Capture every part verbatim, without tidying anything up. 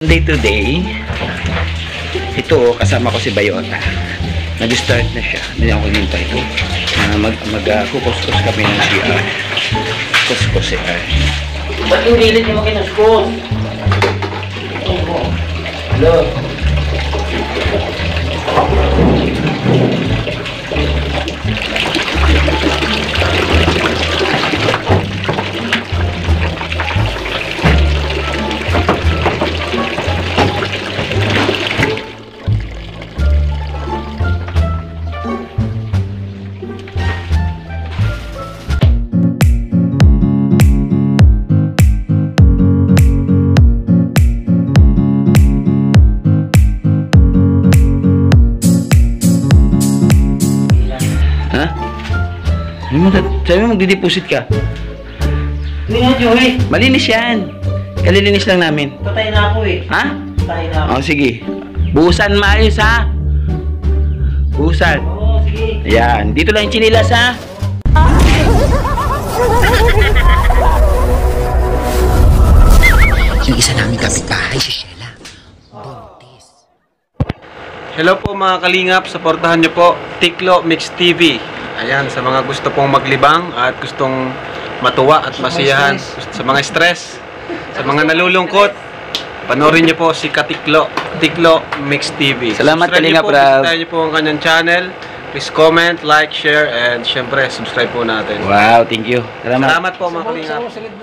Day to day, ito kasama ko si Bayota. Nag-start na siya. Hindi ako nintay ito. Uh, mag mag uh, kukuskus kami ng C R. Kuskus C R. Ba't yung gilid niyo mo kinuskus? Hello? Sabi mo magdideposit ka. Hindi nga, Joey. Malinis yan. Kalilinis lang namin. Patay na ako eh. Ha? Patay na ako. O, sige. Buhusan maayos, ha? Buhusan. Oo, sige. Ayan. Dito lang yung chinilas, ha? Yung isa namin kapitbahay, si Sheila. Buntis. Hello po mga kalingap, supportahan nyo po Tiklo Mix T V. Ayan, sa mga gusto pong maglibang at gustong matuwa at masiyahan, sa mga stress, sa mga nalulungkot, panoorin nyo po si Katiklo, Tiklo Mix T V. Salamat Kalingap, Rab. Subscribe nyo po ang kanyang channel. Please comment, like, share, and syempre, subscribe po natin. Wow, thank you. Salamat. Salamat po mga kalingap.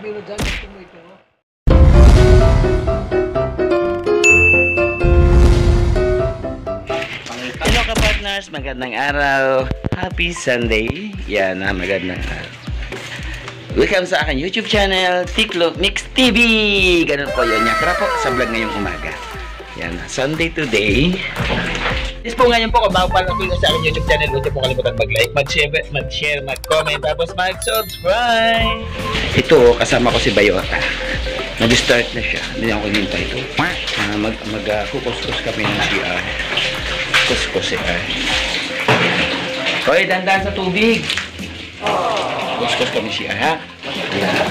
Hello ka-partners, magandang araw. Happy Sunday. Yan na, magandang araw. Welcome sa akin YouTube channel, Tiklo Mix T V. Ganun po yun. Yakra po sa vlog ngayong umaga. Yan, Sunday today. Yes po, ngayon po, kung bago pa lang po sa akin YouTube channel, huwag niyo po kalimutan mag-like, mag-share, mag-share, mag-comment, tapos mag-subscribe. Ito, kasama ko si Bayota. Nag-start na siya. Hindi ako nintay ito. Uh, mag mag uh, kukuskus kami ng C R. Kuskus C R. Hoy, dandan sa tubig. Kuskus kami C R, ha? Ayan.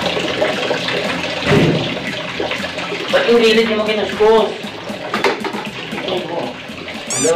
Ba't yung gilid niyo mo kinuskus? Hello?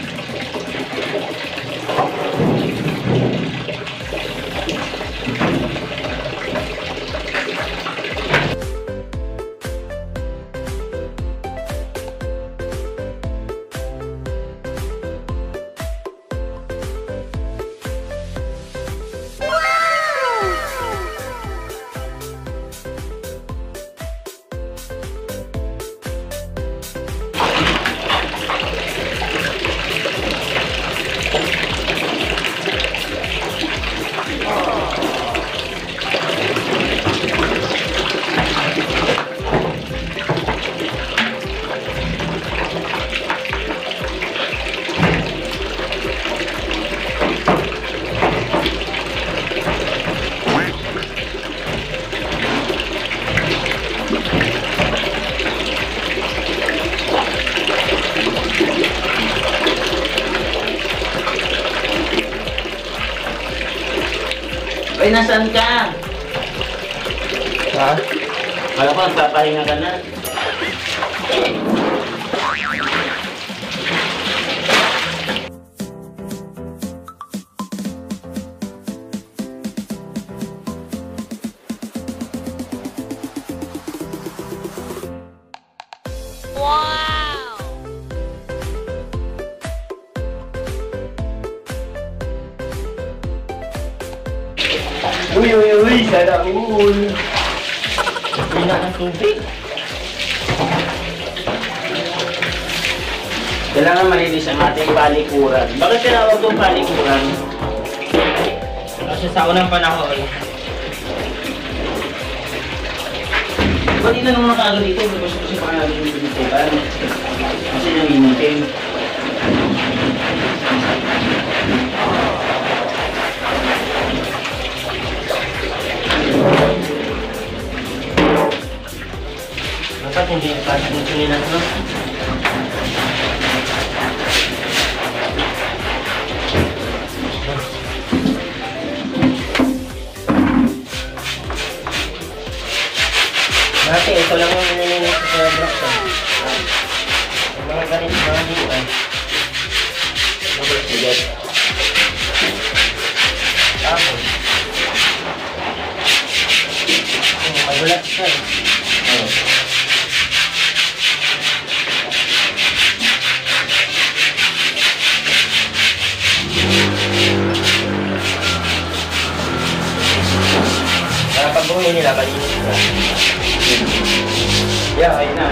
Ay, nasaan ka? Ha? Kala ko, nagpapahinga ka na. Uy, uy, uy, sana all. Hindi na ng tubig. Kailangan malinis ang ating palikuran. Bakit tinawag itong palikuran? Kasi sa unang panahon, Ba't inanong na kaagad dito? Gusto ko siya pangalan yung binitikan. Kasi nangingitin. dapat hindi pa ng chinilas, no? Dati, ito lang yung nililinis sa Brockton.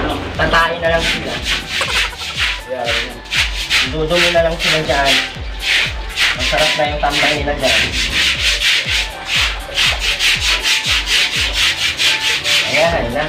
ano, tatain na lang sila. Yan. Dudumi na lang sila dyan. Masarap na yung tambay nila dyan. Ayan, ayan na.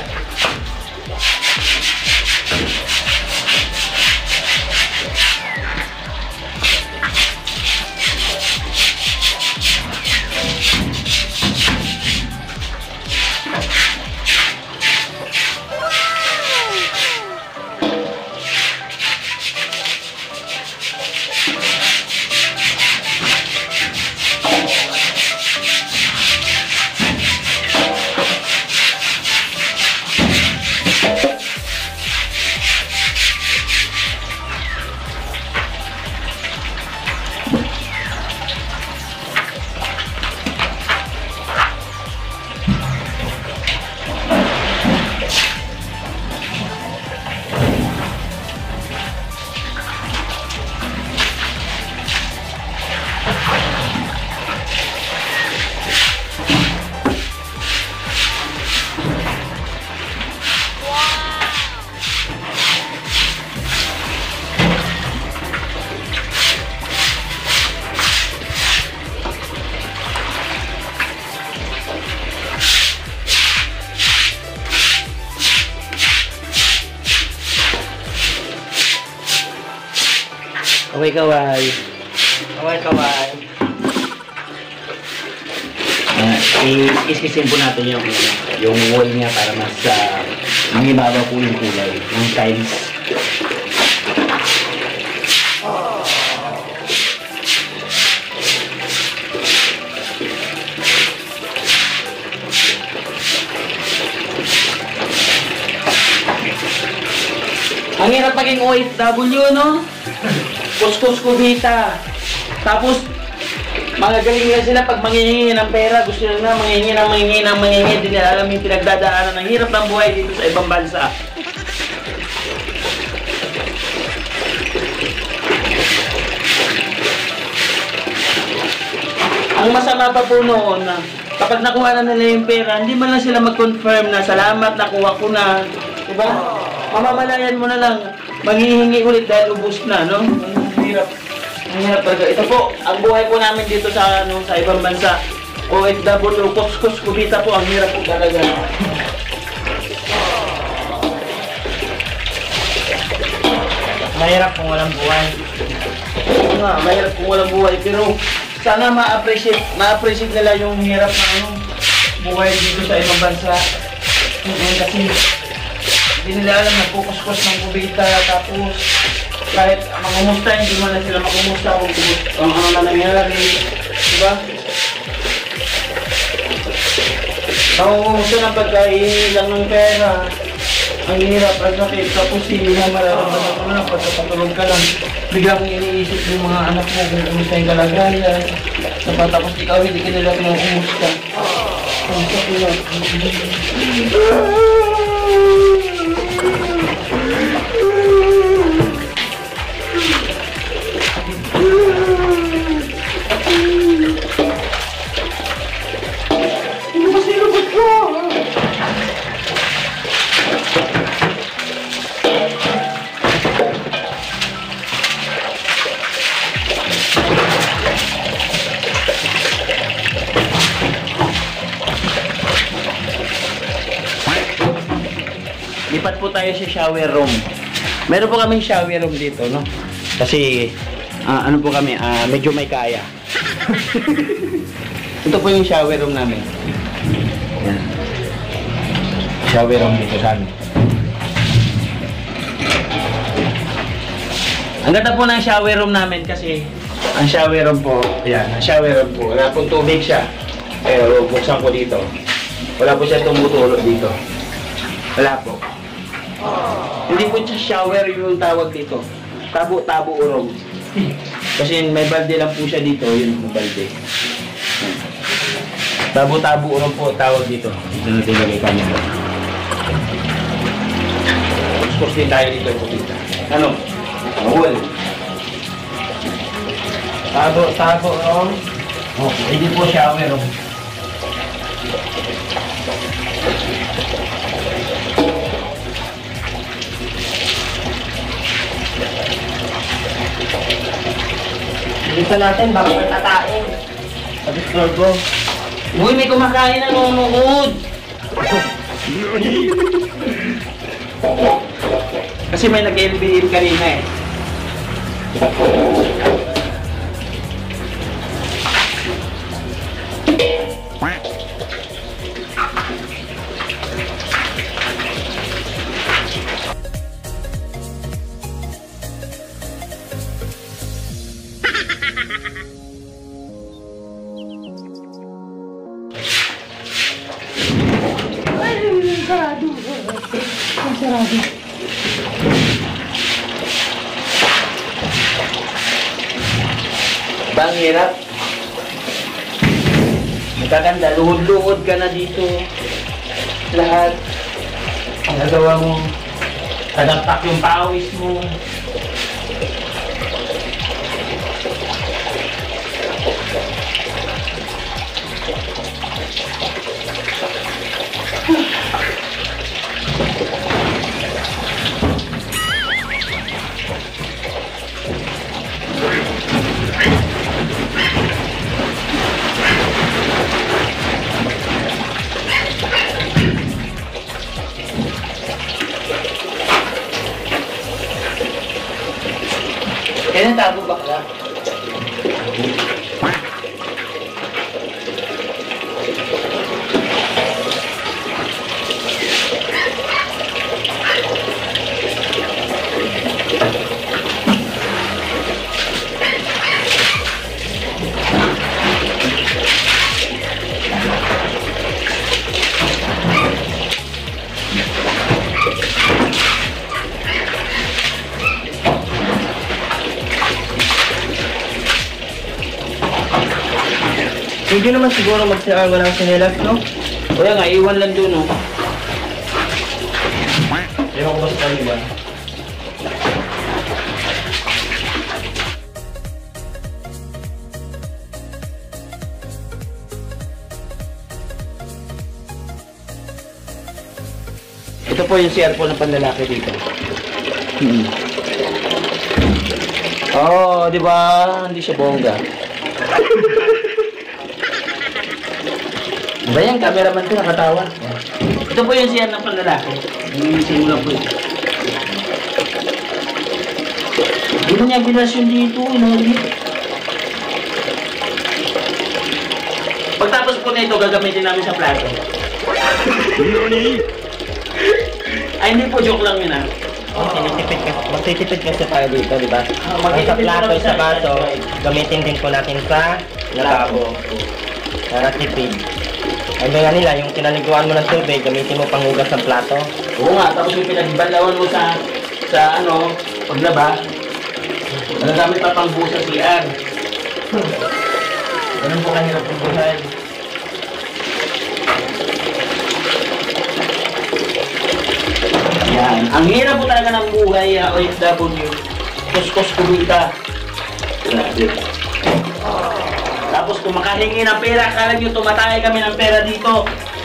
Kaway kaway. Kaway, kaway. Uh, i-iskisin po natin yung yung wall niya para mas uh, mangibabaw po yung kulay ng tiles. Ang hirap maging O F W, no? Kuskus kubita. Tapos, mga galing nila sila pag manghihingi ng pera. Gusto nila na manghihingi ng manghihingi ng manghihingi. Hindi nila alam yung pinagdadaanan ng hirap ng buhay dito sa ibang bansa. Ang masama pa po noon na kapag nakuha na nila yung pera, hindi man lang sila mag-confirm na salamat, nakuha ko na. Diba? Mamamalayan mo na lang, manghihingi ulit dahil ubos na, no? Ang hirap. Ang hirap talaga. Ito po, ang buhay po namin dito sa ano, sa ibang bansa. O F W, kuskus kubita po, ang hirap po talaga. Mahirap kung walang buhay. Oo nga, mahirap kung walang buhay. Pero sana ma-appreciate, ma-appreciate nila yung hirap na ano, buhay dito sa ibang bansa. Mm-hmm, kasi hindi nila alam na kukuskus ng kubita, tapos kahit mangumusta, hindi man na sila makumusta kung, kung ano na nangyari. Diba? Mangumusta ng pagkain lang ng pera. Ang hirap, ang sakit, tapos hindi na mararamdaman ko na pagkatulog ka lang. Biglang iniisip yung mga anak mo kung kumusta yung kalagayan. Tapos ikaw hindi ka nila kumusta. Ang sakit. Lipat po tayo sa shower room. Meron po kaming shower room dito, no? Kasi, uh, ano po kami, uh, medyo may kaya. Ito po yung shower room namin. Yan. Shower room dito sa amin. Ang ganda po ng shower room namin kasi ang shower room po, yan, ang shower room po, wala pong tubig siya. Pero buksan ko dito. Wala po siya tumutulo dito. Wala po. Hindi po siya shower yung tawag dito. Tabo-tabo urong. Kasi may balde lang po siya dito, yun yung balde. Tabo-tabo urong po tawag dito. Dito natin lagay kanya. Kuskus din tayo dito po dito. Ano? Mahul. Tabo-tabo urong. Oh, hindi po shower urong. Bilisan natin, baka may tatain. Pag-scroll ko. Uy, may kumakain na nanonood. Kasi may nag-L B M kanina eh. Bang hirap. Magkaganda, luhod-luhod ka na dito. Lahat. Ang nagawa mo, kadagtak yung pawis mo. Kaya tago ba ka? Hindi naman siguro magsiarwa ng sinelas, no? Kaya nga, iwan lang doon, no? Ewan ko ba sa kanila? Ito po yung C R po ng panlalaki dito. Hmm. Oh, di ba? Hindi siya bongga. Ba yan, cameraman ko nakatawa. Ito po yung C R ng panlalaki. Yung simula po yun. Hindi na niya binasyon dito, inulit. Pagtapos po na ito, gagamitin namin sa plato. Ay, hindi po, joke lang yun ah. Oh, tinitipid kasi, magtitipid kasi tayo dito, di ba? Ah, Ang sa magtitipid plato, kami sa sa- baso, gamitin din po natin sa lababo. Para tipid. Ay nga nila, yung kinaliguan mo ng tubig, gamitin mo panghugas ng plato. Oo nga, tapos yung pinagbalawan mo sa, sa ano, paglaba, nagagamit pa pang busa sa C R. Ganun po kahirap ang buhay. Yan. Ang hirap po talaga ng buhay, uh, O F W. Kuskus kumita. Grabe. Tapos kung makahingi ng pera, akala nyo tumatay kami ng pera dito.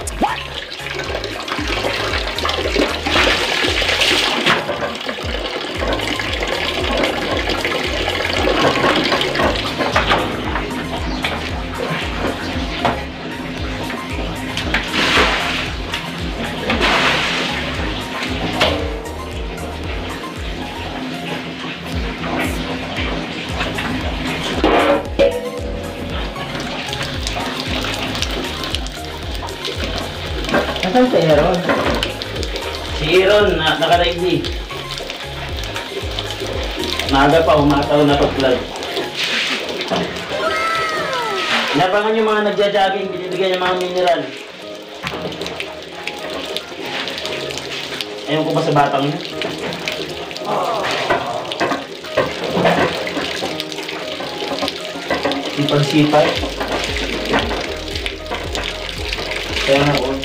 Nasaan si Aaron? Si Aaron, na, naka-ready. Maaga pa, umataw na pag-vlog. Inabangan yung mga nagja-jogging, binibigyan yung mga mineral. Ayun ko ba sa batang niya? Sipag-sipag. Kaya nga po.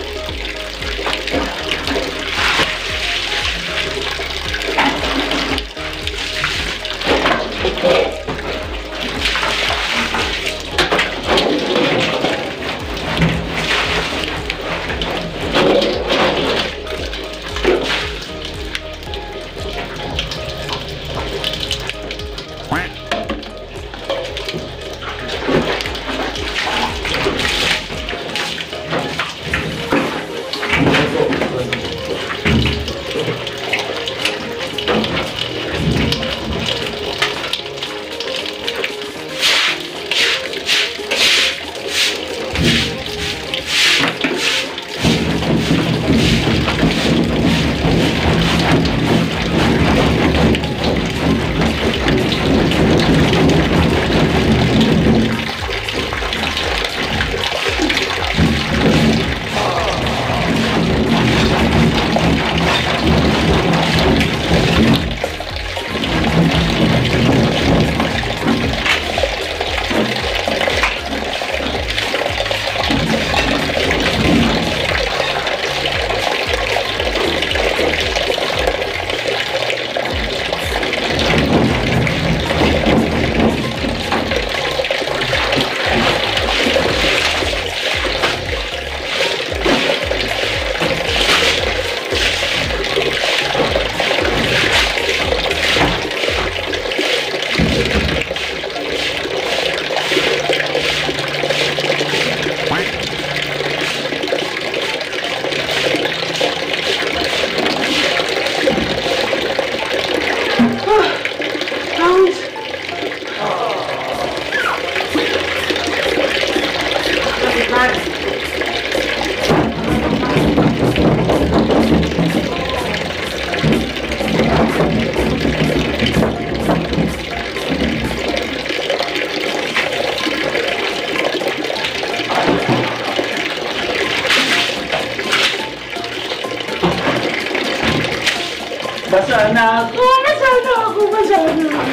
Basa na ako! Basa na ako! Basa na ako!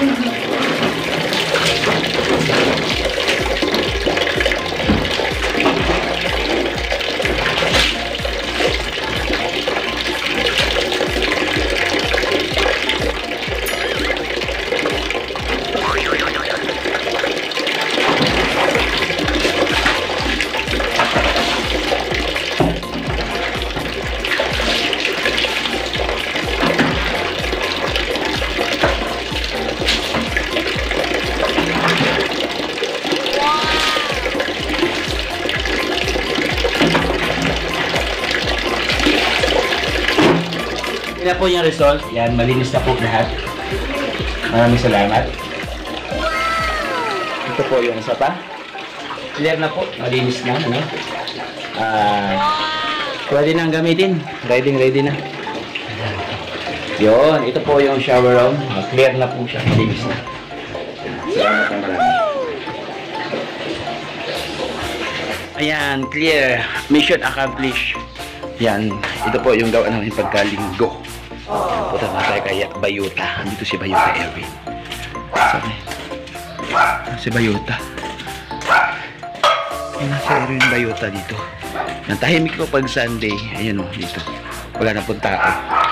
Yan po yung result. Yan, malinis na po lahat. Maraming salamat. Ito po yung isa pa. Clear na po. Malinis na. Ano? Ah, pwede nang gamitin. Ready, ready na. Yun. Ito po yung shower room. Ah, clear na po siya. Malinis na. Salamat na marami. Ayan, clear. Mission accomplished. Yan. Ito po yung gawa namin pagkalinggo. Punta na tayo kay Bayuta. Andito si Bayuta Erwin. Sabi. Si Bayuta. Yan na si Erwin Bayuta dito. Nantahimik ko pag Sunday. Ayan o, dito. Wala na pong tao.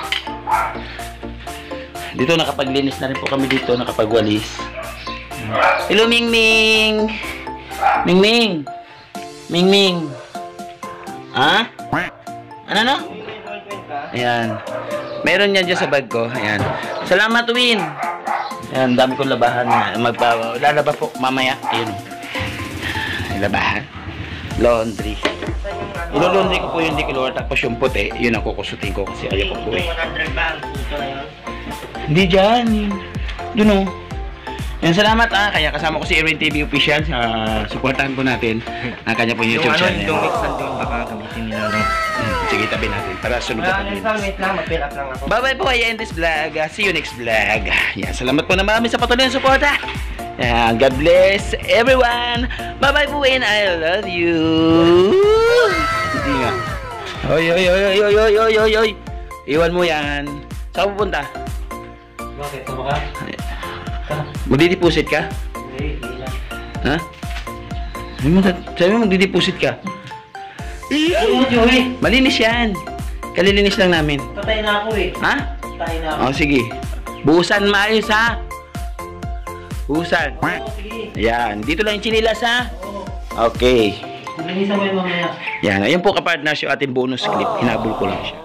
Dito nakapaglinis na rin po kami dito. Nakapagwalis. Hello, Ming Ming! Ming Ming! Ming Ming! Ha? Ano no? Ayan. Meron yan dyan sa bag ko. Ayan. Salamat, Win. Ayan, dami kong labahan na. Magpa lalaba po mamaya. Ayan. Ay, labahan. Laundry. Ilo-laundry ko po yung dicolor. Tapos yung puti, yun ang kukusutin ko kasi ayaw ko po eh. Hindi dyan. Doon o. Yan, salamat ah. Kaya kasama ko si Erwin T V Official. Uh, supportahan po natin ang kanya po YouTube yung channel. Yung ano, yung doon baka gamitin nila. No? Hmm, sige, tabi natin. Para sunod na pag-linis. Wait lang, mag-fill up lang ako. Bye-bye po. I end this vlog. Uh, see you next vlog. Yan, salamat po na marami sa patuloy ng suporta. Yan, God bless everyone. Bye-bye po and I love you. Hindi nga. Oy, oy, oy, oy, oy, oy, oy, oy, oy. Iwan mo yan. Saan pupunta? Bakit? Tama ka? Magdideposit ka? Hindi, hindi lang. Ha? Sabi mo, sabi mo magdideposit ka. Oo, Joey. Malinis yan. Kalilinis lang namin. Patay na ako eh. Ha? Patay na ako. O, sige. Buhusan maayos, ha? Buhusan. Oo, sige. Yan. Dito lang yung chinilas, ha? Oo. Okay. Linisan mo yung mamaya. Yan. Ayun po, kapartners, yung ating bonus clip. Hinabol ko lang siya.